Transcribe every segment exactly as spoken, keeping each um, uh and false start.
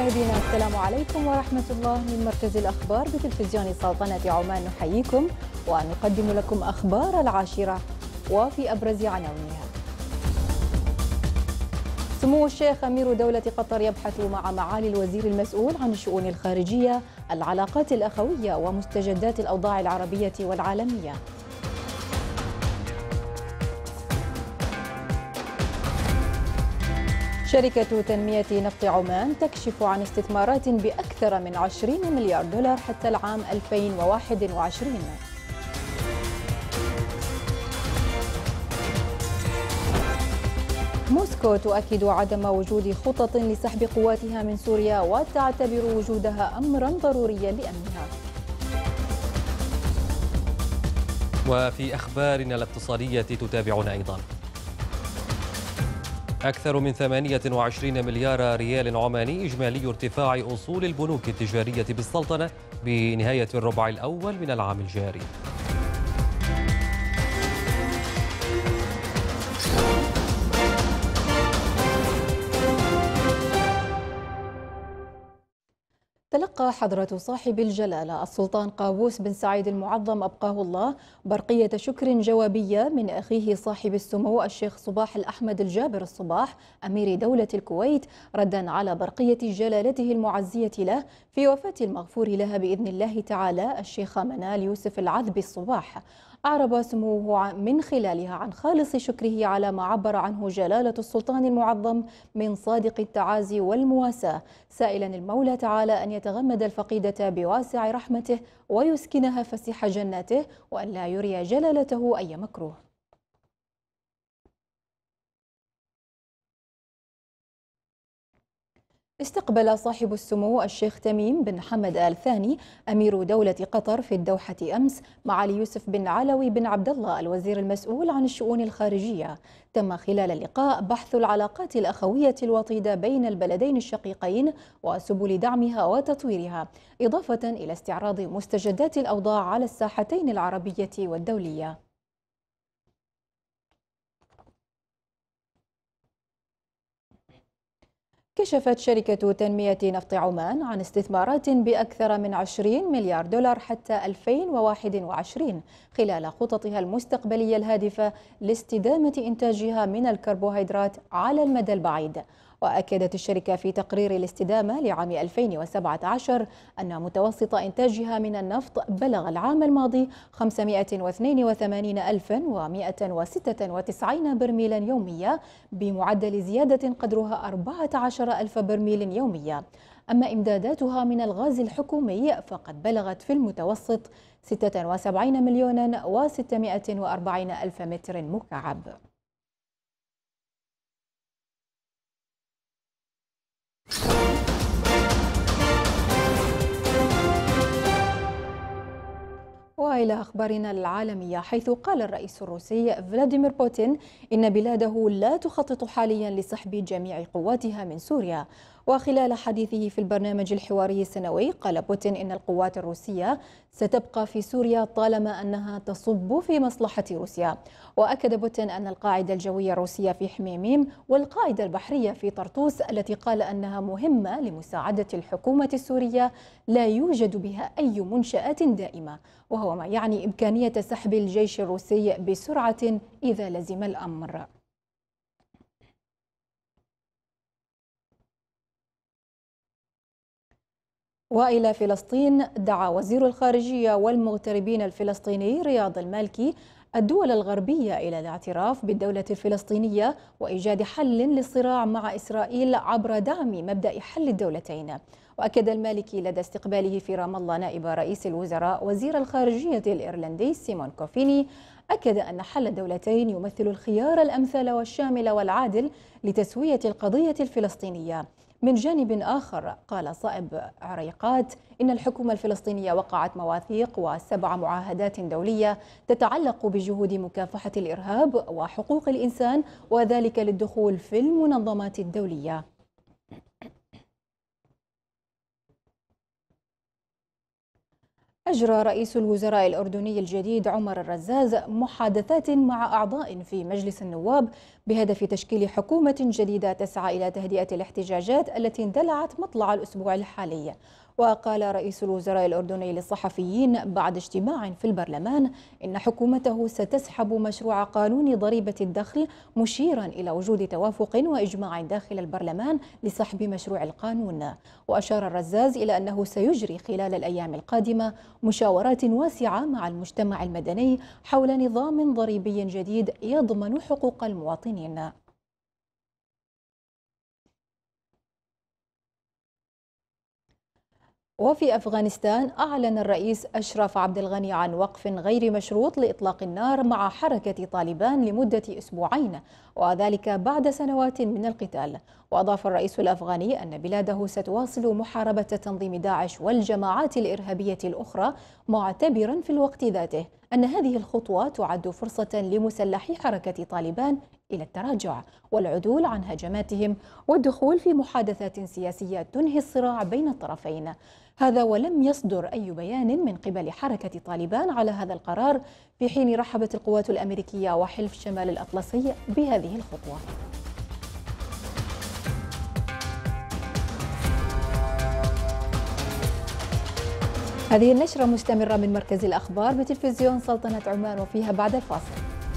مشاهدينا السلام عليكم ورحمة الله. من مركز الأخبار بتلفزيون سلطنة عمان نحييكم ونقدم لكم أخبار العاشرة وفي أبرز عناوينها. سمو الشيخ أمير دولة قطر يبحث مع معالي الوزير المسؤول عن الشؤون الخارجية العلاقات الأخوية ومستجدات الأوضاع العربية والعالمية. شركة تنمية نفط عمان تكشف عن استثمارات بأكثر من عشرين مليار دولار حتى العام ألفين وواحد وعشرين. موسكو تؤكد عدم وجود خطط لسحب قواتها من سوريا وتعتبر وجودها أمرا ضروريا لأمنها. وفي أخبارنا الاقتصادية تتابعون أيضا أكثر من ثمانية وعشرين مليار ريال عماني إجمالي ارتفاع أصول البنوك التجارية بالسلطنة بنهاية الربع الأول من العام الجاري. تلقى حضرة صاحب الجلالة السلطان قابوس بن سعيد المعظم أبقاه الله برقية شكر جوابية من أخيه صاحب السمو الشيخ صباح الأحمد الجابر الصباح أمير دولة الكويت، ردا على برقية جلالته المعزية له في وفاة المغفور لها بإذن الله تعالى الشيخة منال يوسف العذبي الصباح. أعرب سموه من خلالها عن خالص شكره على ما عبر عنه جلالة السلطان المعظم من صادق التعازي والمواساة، سائلا المولى تعالى أن يتغمد الفقيدة بواسع رحمته ويسكنها فسيح جناته وأن لا يري جلالته أي مكروه. استقبل صاحب السمو الشيخ تميم بن حمد آل ثاني أمير دولة قطر في الدوحة أمس معالي يوسف بن علوي بن عبد الله الوزير المسؤول عن الشؤون الخارجية. تم خلال اللقاء بحث العلاقات الأخوية الوطيدة بين البلدين الشقيقين وسبل دعمها وتطويرها، إضافة إلى استعراض مستجدات الأوضاع على الساحتين العربية والدولية. كشفت شركة تنمية نفط عمان عن استثمارات بأكثر من عشرين مليار دولار حتى ألفين وواحد وعشرين خلال خططها المستقبلية الهادفة لاستدامة إنتاجها من الكربوهيدرات على المدى البعيد. وأكدت الشركة في تقرير الاستدامة لعام ألفين وسبعة عشر أن متوسط إنتاجها من النفط بلغ العام الماضي خمسمائة واثنين وثمانين ألفا ومائة وستة وتسعين برميلا يوميا بمعدل زيادة قدرها أربعة عشر ألف برميل يوميا. أما إمداداتها من الغاز الحكومي فقد بلغت في المتوسط ستة وسبعين مليونا وستمائة وأربعين ألف متر مكعب. وإلى أخبارنا العالمية، حيث قال الرئيس الروسي فلاديمير بوتين إن بلاده لا تخطط حاليا لسحب جميع قواتها من سوريا. وخلال حديثه في البرنامج الحواري السنوي قال بوتين إن القوات الروسية ستبقى في سوريا طالما أنها تصب في مصلحة روسيا. وأكد بوتين أن القاعدة الجوية الروسية في حميميم والقاعدة البحرية في طرطوس التي قال أنها مهمة لمساعدة الحكومة السورية لا يوجد بها أي منشآت دائمة، وهو ما يعني إمكانية سحب الجيش الروسي بسرعة إذا لزم الأمر. وإلى فلسطين، دعا وزير الخارجية والمغتربين الفلسطيني رياض المالكي الدول الغربية إلى الاعتراف بالدولة الفلسطينية وإيجاد حل للصراع مع إسرائيل عبر دعم مبدأ حل الدولتين. وأكد المالكي لدى استقباله في رام الله نائب رئيس الوزراء وزير الخارجية الإيرلندي سيمون كوفيني، أكد أن حل الدولتين يمثل الخيار الأمثل والشامل والعادل لتسوية القضية الفلسطينية. من جانب آخر قال صائب عريقات إن الحكومة الفلسطينية وقعت مواثيق وسبع معاهدات دولية تتعلق بجهود مكافحة الإرهاب وحقوق الإنسان، وذلك للدخول في المنظمات الدولية. أجرى رئيس الوزراء الأردني الجديد عمر الرزاز محادثات مع أعضاء في مجلس النواب بهدف تشكيل حكومة جديدة تسعى إلى تهدئة الاحتجاجات التي اندلعت مطلع الأسبوع الحالي. وقال رئيس الوزراء الأردني للصحفيين بعد اجتماع في البرلمان إن حكومته ستسحب مشروع قانون ضريبة الدخل، مشيرا إلى وجود توافق وإجماع داخل البرلمان لسحب مشروع القانون. وأشار الرزاز إلى أنه سيجري خلال الأيام القادمة مشاورات واسعة مع المجتمع المدني حول نظام ضريبي جديد يضمن حقوق المواطنين. وفي أفغانستان أعلن الرئيس أشرف عبد الغني عن وقف غير مشروط لإطلاق النار مع حركة طالبان لمدة أسبوعين، وذلك بعد سنوات من القتال. وأضاف الرئيس الأفغاني أن بلاده ستواصل محاربة تنظيم داعش والجماعات الإرهابية الأخرى، معتبرا في الوقت ذاته أن هذه الخطوة تعد فرصة لمسلحي حركة طالبان إلى التراجع والعدول عن هجماتهم والدخول في محادثات سياسية تنهي الصراع بين الطرفين. هذا ولم يصدر أي بيان من قبل حركة طالبان على هذا القرار، في حين رحبت القوات الأمريكية وحلف شمال الأطلسي بهذه الخطوة. هذه النشرة مستمرة من مركز الأخبار بتلفزيون سلطنة عمان، وفيها بعد الفاصل.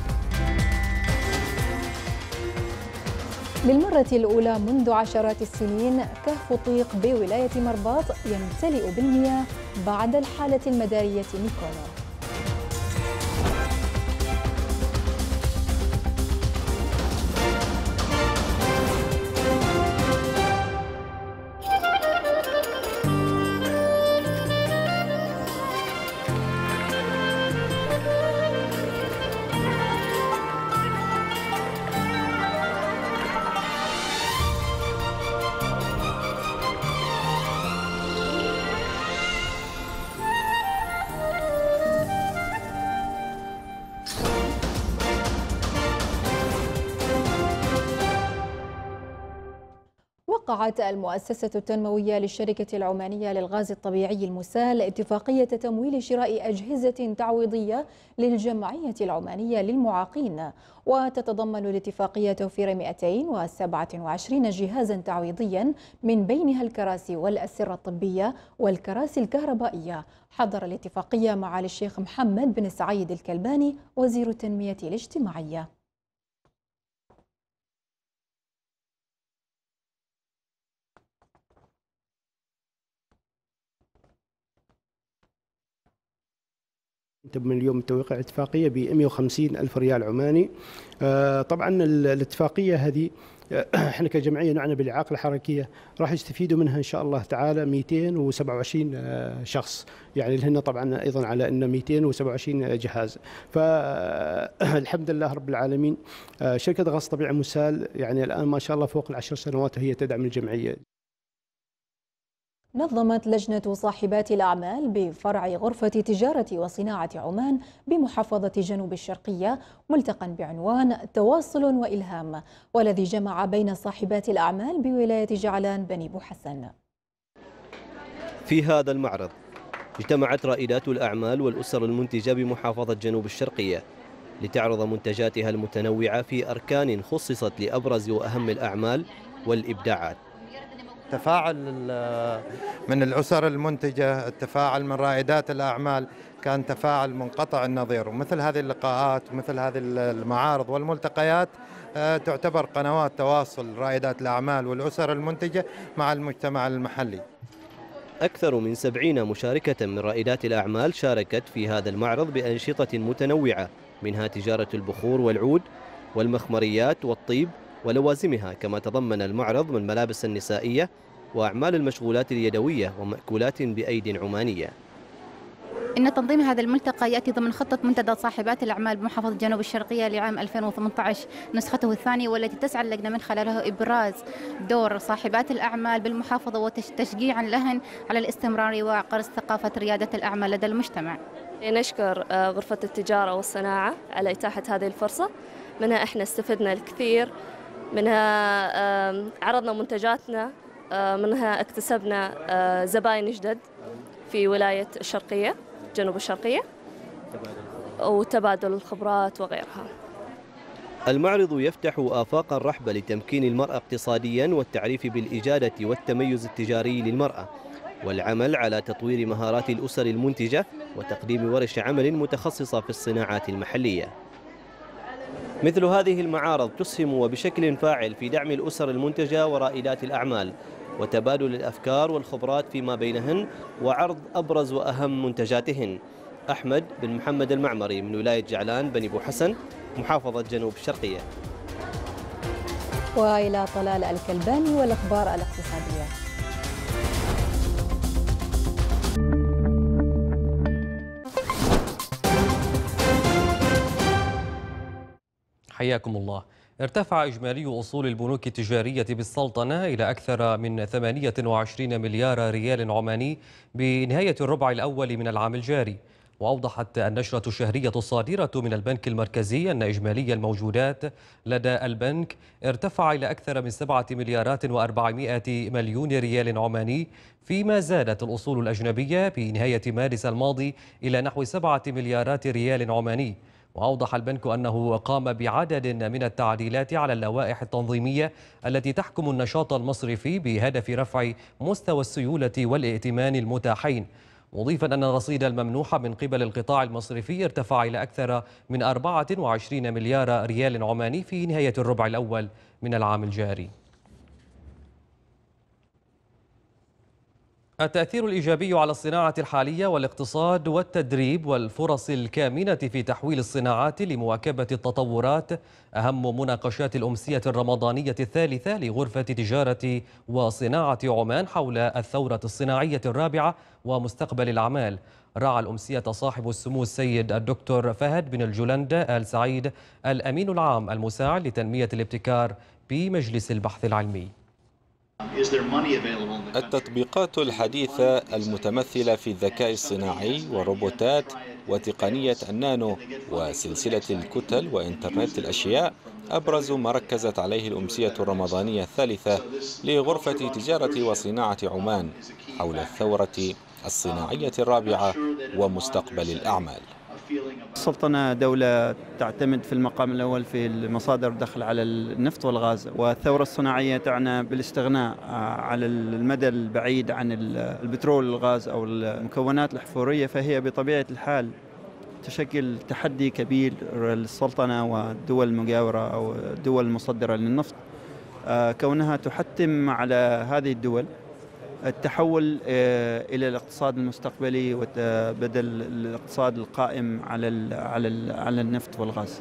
للمرة الأولى منذ عشرات السنين كهف طيق بولاية مرباط يمتلئ بالمياه بعد الحالة المدارية ميكونو. وقعت المؤسسة التنموية للشركة العمانية للغاز الطبيعي المسال اتفاقية تمويل شراء أجهزة تعويضية للجمعية العمانية للمعاقين، وتتضمن الاتفاقية توفير مئتين وسبعة وعشرين جهازا تعويضيا، من بينها الكراسي والأسرة الطبية والكراسي الكهربائية. حضر الاتفاقية معالي الشيخ محمد بن سعيد الكلباني وزير التنمية الاجتماعية. من اليوم توقيع اتفاقية ب مئة وخمسين ألف ريال عماني. طبعا الاتفاقية هذه احنا كجمعية نعنى بالإعاقة الحركية راح يستفيدوا منها إن شاء الله تعالى مئتين وسبعة وعشرين شخص، يعني لهن طبعا أيضا على أن مئتين وسبعة وعشرين جهاز. فالحمد لله رب العالمين شركة غاز طبيعي مسال يعني الآن ما شاء الله فوق العشر سنوات وهي تدعم الجمعية. نظمت لجنة صاحبات الأعمال بفرع غرفة تجارة وصناعة عمان بمحافظة جنوب الشرقية ملتقى بعنوان تواصل وإلهام، والذي جمع بين صاحبات الأعمال بولاية جعلان بني بوحسن. في هذا المعرض اجتمعت رائدات الأعمال والأسر المنتجة بمحافظة جنوب الشرقية لتعرض منتجاتها المتنوعة في أركان خصصت لأبرز وأهم الأعمال والإبداعات. التفاعل من الأسر المنتجة، التفاعل من رائدات الأعمال كان تفاعل منقطع النظير، ومثل هذه اللقاءات ومثل هذه المعارض والملتقيات تعتبر قنوات تواصل رائدات الأعمال والأسر المنتجة مع المجتمع المحلي. أكثر من سبعين مشاركة من رائدات الأعمال شاركت في هذا المعرض بأنشطة متنوعة، منها تجارة البخور والعود والمخمريات والطيب ولوازمها، كما تضمن المعرض من ملابس النسائية وأعمال المشغولات اليدوية ومأكولات بأيد عمانية. إن تنظيم هذا الملتقى يأتي ضمن خطة منتدى صاحبات الأعمال بمحافظة جنوب الشرقية لعام ألفين وثمانية عشر نسخته الثانية، والتي تسعى اللجنة من خلالها إبراز دور صاحبات الأعمال بالمحافظة وتشجيعا لهن على الاستمرار وعقرس ثقافة ريادة الأعمال لدى المجتمع. نشكر غرفة التجارة والصناعة على إتاحة هذه الفرصة، منها إحنا استفدنا الكثير، منها عرضنا منتجاتنا، منها اكتسبنا زباين جدد في ولاية الشرقية، جنوب الشرقية وتبادل الخبرات وغيرها. المعرض يفتح آفاقا رحبة لتمكين المرأة اقتصاديا والتعريف بالإجادة والتميز التجاري للمرأة والعمل على تطوير مهارات الأسر المنتجة وتقديم ورش عمل متخصصة في الصناعات المحلية. مثل هذه المعارض تسهم وبشكل فاعل في دعم الأسر المنتجة ورائدات الأعمال وتبادل الأفكار والخبرات فيما بينهن وعرض أبرز وأهم منتجاتهن. أحمد بن محمد المعمري من ولاية جعلان بني بو حسن محافظة جنوب الشرقية. وإلى طلال الكلباني والأخبار الاقتصادية. حياكم الله. ارتفع إجمالي أصول البنوك التجارية بالسلطنة إلى أكثر من ثمانية وعشرين مليار ريال عماني بنهاية الربع الأول من العام الجاري. وأوضحت النشرة الشهرية الصادرة من البنك المركزي أن إجمالي الموجودات لدى البنك ارتفع إلى أكثر من سبعة مليارات وأربعمائة مليون ريال عماني، فيما زادت الأصول الأجنبية بنهاية مارس الماضي إلى نحو سبعة مليارات ريال عماني. وأوضح البنك أنه قام بعدد من التعديلات على اللوائح التنظيمية التي تحكم النشاط المصرفي بهدف رفع مستوى السيولة والائتمان المتاحين، مضيفا أن الرصيد الممنوح من قبل القطاع المصرفي ارتفع إلى أكثر من أربعة وعشرين مليار ريال عماني في نهاية الربع الأول من العام الجاري. التأثير الإيجابي على الصناعة الحالية والاقتصاد والتدريب والفرص الكامنة في تحويل الصناعات لمواكبة التطورات أهم مناقشات الأمسية الرمضانية الثالثة لغرفة تجارة وصناعة عمان حول الثورة الصناعية الرابعة ومستقبل الأعمال. راعى الأمسية صاحب السمو السيد الدكتور فهد بن الجولند آل سعيد الأمين العام المساعد لتنمية الابتكار بمجلس البحث العلمي. التطبيقات الحديثة المتمثلة في الذكاء الصناعي والروبوتات وتقنية النانو وسلسلة الكتل وإنترنت الأشياء أبرز ما ركزت عليه الأمسية الرمضانية الثالثة لغرفة تجارة وصناعة عمان حول الثورة الصناعية الرابعة ومستقبل الأعمال. السلطنة دولة تعتمد في المقام الأول في المصادر الدخل على النفط والغاز، والثورة الصناعية تعنى بالاستغناء على المدى البعيد عن البترول والغاز أو المكونات الأحفورية، فهي بطبيعة الحال تشكل تحدي كبير للسلطنة والدول المجاورة أو الدول المصدرة للنفط، كونها تحتم على هذه الدول التحول إلى الاقتصاد المستقبلي وبدل الاقتصاد القائم على على على النفط والغاز.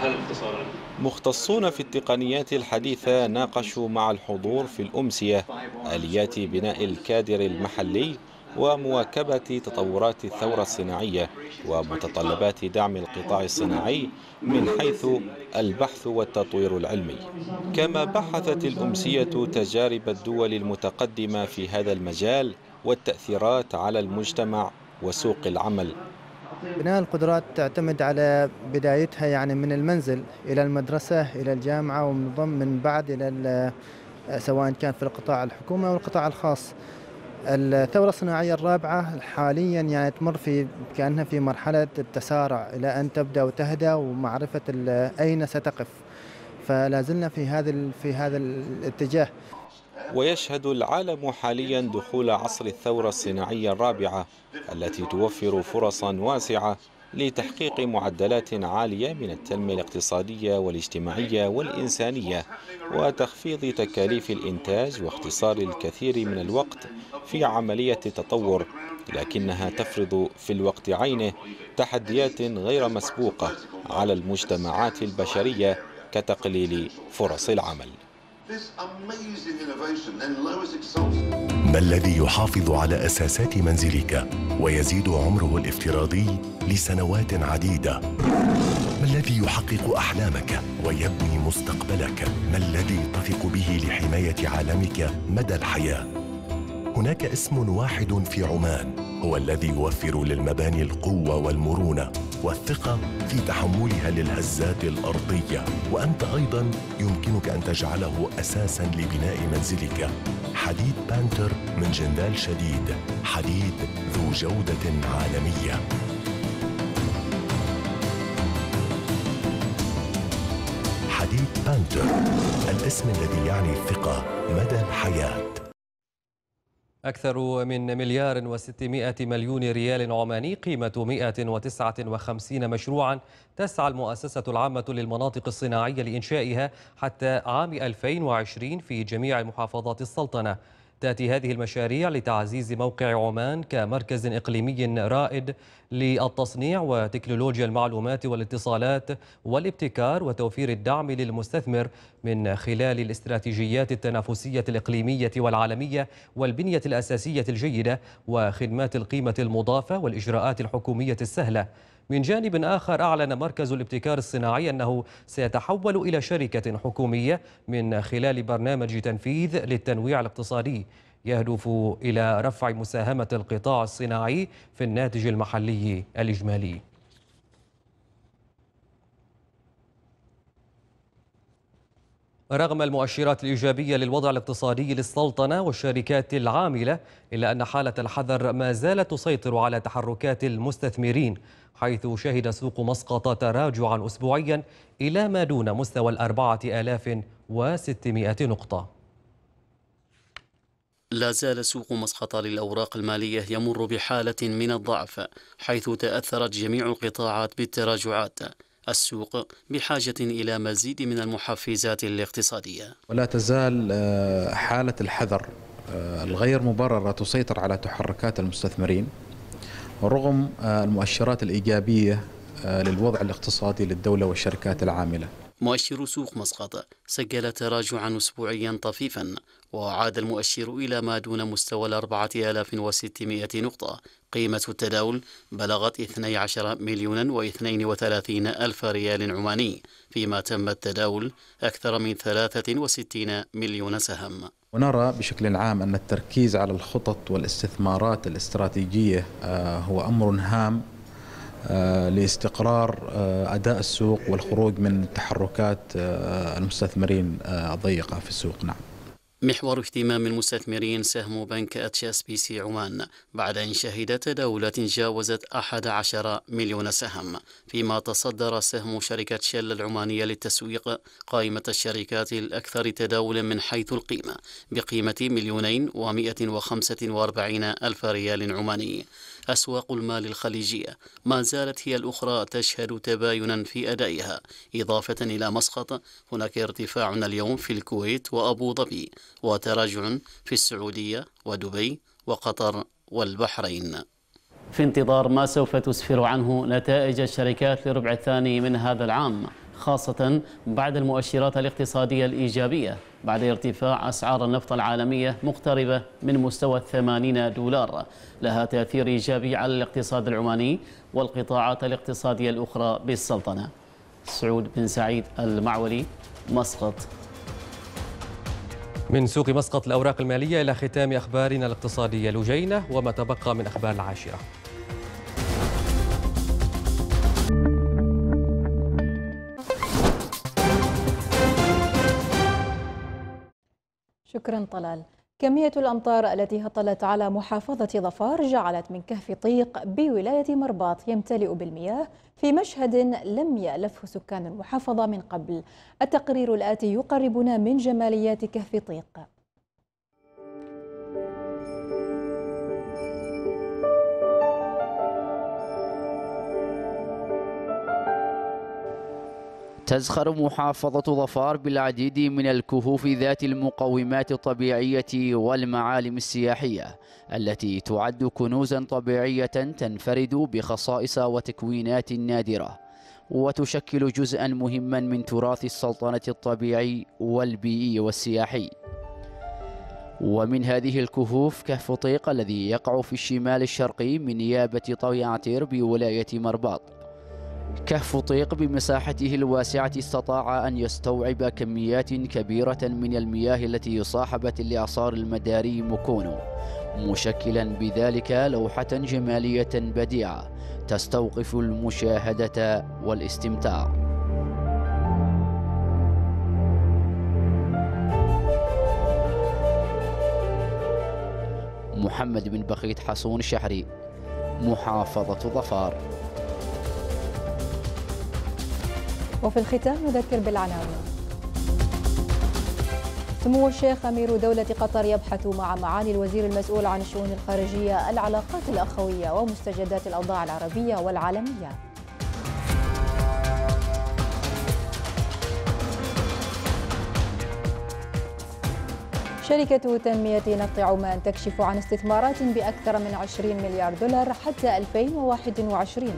مختصون في التقنيات الحديثة ناقشوا مع الحضور في الأمسية آليات بناء الكادر المحلي ومواكبة تطورات الثورة الصناعية ومتطلبات دعم القطاع الصناعي من حيث البحث والتطوير العلمي. كما بحثت الأمسية تجارب الدول المتقدمة في هذا المجال والتأثيرات على المجتمع وسوق العمل. بناء القدرات تعتمد على بدايتها يعني من المنزل إلى المدرسة إلى الجامعة ومن بعد إلى سواء كان في القطاع الحكومي أو القطاع الخاص. الثورة الصناعية الرابعة حاليا يعني تمر في كأنها في مرحلة التسارع إلى أن تبدأ وتهدى ومعرفة أين ستقف، فلا زلنا في هذا في هذا الاتجاه. ويشهد العالم حاليا دخول عصر الثورة الصناعية الرابعة التي توفر فرصا واسعة لتحقيق معدلات عالية من التنمية الاقتصادية والاجتماعية والإنسانية وتخفيض تكاليف الإنتاج واختصار الكثير من الوقت في عملية التطور، لكنها تفرض في الوقت عينه تحديات غير مسبوقة على المجتمعات البشرية كتقليل فرص العمل. ما الذي يحافظ على أساسات منزلك ويزيد عمره الافتراضي لسنوات عديدة؟ ما الذي يحقق أحلامك ويبني مستقبلك؟ ما الذي تثق به لحماية عالمك مدى الحياة؟ هناك اسم واحد في عمان هو الذي يوفر للمباني القوة والمرونة والثقة في تحملها للهزات الأرضية، وأنت أيضاً يمكنك أن تجعله أساساً لبناء منزلك. حديد بانتر من جندال شديد، حديد ذو جودة عالمية. سنتر، الاسم الذي يعني الثقة مدى الحياة. أكثر من مليار وستمائة مليون ريال عماني قيمة مئة وتسعة وخمسين مشروعا تسعى المؤسسة العامة للمناطق الصناعية لإنشائها حتى عام ألفين وعشرين في جميع محافظات السلطنة. تأتي هذه المشاريع لتعزيز موقع عمان كمركز إقليمي رائد للتصنيع وتكنولوجيا المعلومات والاتصالات والابتكار وتوفير الدعم للمستثمر من خلال الاستراتيجيات التنافسية الإقليمية والعالمية والبنية الأساسية الجيدة وخدمات القيمة المضافة والإجراءات الحكومية السهلة. من جانب آخر أعلن مركز الابتكار الصناعي أنه سيتحول إلى شركة حكومية من خلال برنامج تنفيذ للتنويع الاقتصادي يهدف إلى رفع مساهمة القطاع الصناعي في الناتج المحلي الإجمالي. رغم المؤشرات الإيجابية للوضع الاقتصادي للسلطنة والشركات العاملة، إلا أن حالة الحذر ما زالت تسيطر على تحركات المستثمرين، حيث شهد سوق مسقط تراجعا أسبوعيا إلى ما دون مستوى الأربعة آلاف وستمائة نقطة. لا زال سوق مسقط للأوراق المالية يمر بحالة من الضعف، حيث تأثرت جميع القطاعات بالتراجعات. السوق بحاجة إلى مزيد من المحفزات الاقتصادية. ولا تزال حالة الحذر الغير مبررة تسيطر على تحركات المستثمرين رغم المؤشرات الإيجابية للوضع الاقتصادي للدولة والشركات العاملة. مؤشر سوق مسقط سجل تراجعا أسبوعيا طفيفا، وعاد المؤشر إلى ما دون مستوى الأربعة آلاف وستمائة نقطة. قيمة التداول بلغت اثني عشر مليونا واثنين وثلاثين ألف ريال عماني، فيما تم التداول أكثر من ثلاثة وستين مليون سهم. ونرى بشكل عام أن التركيز على الخطط والاستثمارات الاستراتيجية هو أمر هام لاستقرار أداء السوق والخروج من تحركات المستثمرين الضيقة في السوق. نعم. محور اهتمام المستثمرين سهم بنك اتش اس بي سي عمان بعد أن شهد تداولات جاوزت أحد عشر مليون سهم، فيما تصدر سهم شركة شل العمانية للتسويق قائمة الشركات الأكثر تداولا من حيث القيمة بقيمة مليونين ومائة وخمسة وأربعين ألف ريال عماني. أسواق المال الخليجية ما زالت هي الأخرى تشهد تباينا في أدائها، إضافة إلى مسقط هناك ارتفاع اليوم في الكويت وأبو ظبي، وتراجع في السعودية ودبي وقطر والبحرين. في انتظار ما سوف تسفر عنه نتائج الشركات للربع الثاني من هذا العام، خاصة بعد المؤشرات الاقتصادية الإيجابية بعد ارتفاع أسعار النفط العالمية مقتربة من مستوى الثمانين دولار، لها تأثير إيجابي على الاقتصاد العماني والقطاعات الاقتصادية الأخرى بالسلطنة. سعود بن سعيد المعولي، مسقط. من سوق مسقط الأوراق المالية إلى ختام أخبارنا الاقتصادية لجينة وما تبقى من أخبار العاشرة. شكرا طلال. كمية الأمطار التي هطلت على محافظة ظفار جعلت من كهف طيق بولاية مرباط يمتلئ بالمياه في مشهد لم يألفه سكان المحافظة من قبل. التقرير الآتي يقربنا من جماليات كهف طيق. تزخر محافظة ظفار بالعديد من الكهوف ذات المقومات الطبيعية والمعالم السياحية التي تعد كنوزا طبيعية تنفرد بخصائص وتكوينات نادرة، وتشكل جزءا مهما من تراث السلطنة الطبيعي والبيئي والسياحي. ومن هذه الكهوف كهف طيق الذي يقع في الشمال الشرقي من نيابة طوي عتير بولاية مرباط. كهف طيق بمساحته الواسعة استطاع أن يستوعب كميات كبيرة من المياه التي صاحبت الإعصار المداري مكونو، مشكلا بذلك لوحة جمالية بديعة تستوقف المشاهدة والاستمتاع. محمد بن بخيت حسون شحري، محافظة ظفار. وفي الختام نذكر بالعناوين. سمو الشيخ أمير دولة قطر يبحث مع معالي الوزير المسؤول عن الشؤون الخارجية العلاقات الأخوية ومستجدات الأوضاع العربية والعالمية. شركة تنمية نفط عمان تكشف عن استثمارات بأكثر من عشرين مليار دولار حتى ألفين وواحد وعشرين.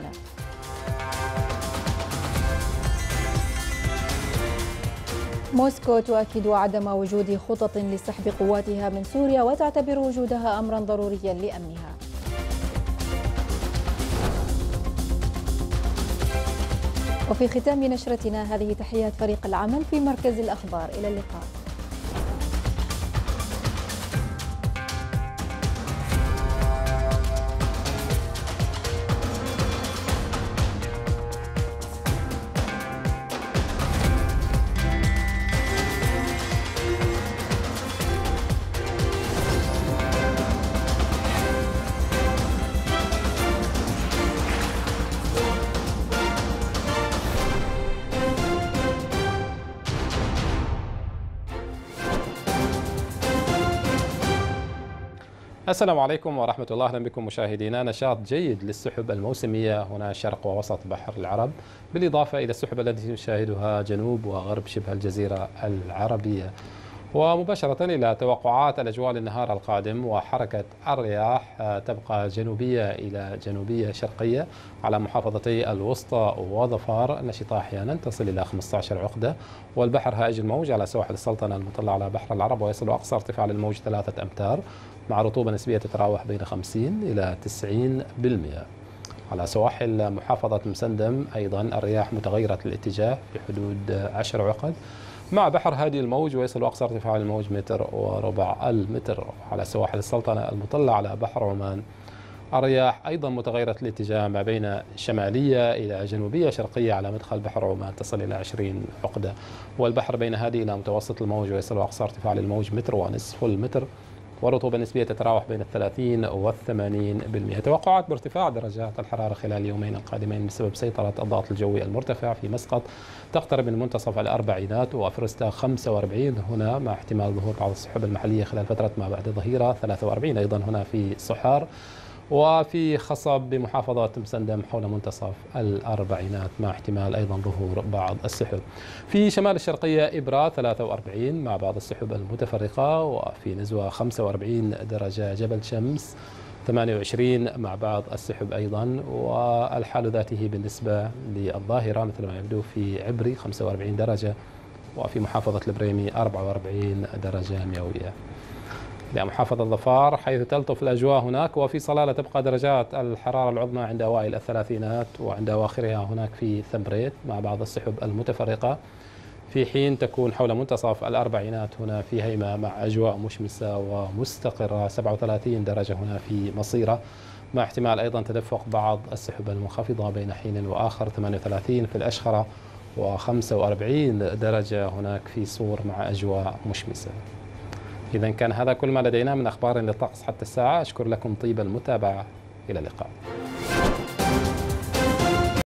موسكو تؤكد عدم وجود خطط لسحب قواتها من سوريا وتعتبر وجودها أمرا ضروريا لأمنها. وفي ختام نشرتنا هذه تحيات فريق العمل في مركز الأخبار. إلى اللقاء. السلام عليكم ورحمة الله. أهلا بكم مشاهدينا. نشاط جيد للسحب الموسمية هنا شرق ووسط بحر العرب، بالإضافة إلى السحب التي نشاهدها جنوب وغرب شبه الجزيرة العربية. ومباشرة إلى توقعات الأجواء للنهار القادم، وحركة الرياح تبقى جنوبية إلى جنوبية شرقية على محافظتي الوسطى وظفار، نشطة أحيانا تصل إلى خمسة عشر عقدة، والبحر هائج الموج على سواحل السلطنة المطلة على بحر العرب، ويصل أقصى ارتفاع للموج ثلاثة أمتار مع رطوبة نسبية تتراوح بين خمسين إلى تسعين بالمئة. على سواحل محافظة مسندم أيضا الرياح متغيرة الاتجاه في حدود عشر عقد مع بحر هادي الموج، ويصل أقصى ارتفاع الموج متر وربع المتر. على سواحل السلطنة المطلة على بحر عمان الرياح أيضا متغيرة الاتجاه ما بين شمالية إلى جنوبية شرقية على مدخل بحر عمان تصل إلى عشرين عقدة، والبحر بين هادي إلى متوسط الموج، ويصل أقصى ارتفاع للموج متر ونصف المتر، ورطوبة نسبية تتراوح بين الثلاثين والثمانين بالمئة. توقعات بارتفاع درجات الحرارة خلال اليومين القادمين بسبب سيطرة الضغط الجوي المرتفع في مسقط تقترب من منتصف الأربعينات، وأفرستا خمسة وأربعين هنا مع احتمال ظهور بعض السحب المحلية خلال فترة ما بعد الظهيرة، ثلاثة وأربعين أيضا هنا في صحار، وفي خصب بمحافظة مسندم حول منتصف الأربعينات مع احتمال أيضا ظهور بعض السحب. في شمال الشرقية إبرة ثلاثة وأربعين مع بعض السحب المتفرقة، وفي نزوة خمسة وأربعين درجة، جبل شمس ثمانية وعشرين مع بعض السحب أيضا، والحال ذاته بالنسبة للظاهرة مثل ما يبدو في عبري خمسة وأربعين درجة، وفي محافظة البريمي أربعة وأربعين درجة مئوية. لمحافظة ظفار حيث تلطف الأجواء هناك، وفي صلالة تبقى درجات الحرارة العظمى عند أوائل الثلاثينات وعند أواخرها هناك في ثمريت مع بعض السحب المتفرقة، في حين تكون حول منتصف الأربعينات هنا في هيمة مع أجواء مشمسة ومستقرة، سبعة وثلاثين درجة هنا في مصيرة مع احتمال أيضا تدفق بعض السحب المنخفضة بين حين وآخر، ثمانية وثلاثين في الأشخرة وخمسة وأربعين درجة هناك في صور مع أجواء مشمسة. إذا كان هذا كل ما لدينا من أخبار للطقس حتى الساعة. أشكر لكم طيب المتابعة. إلى اللقاء.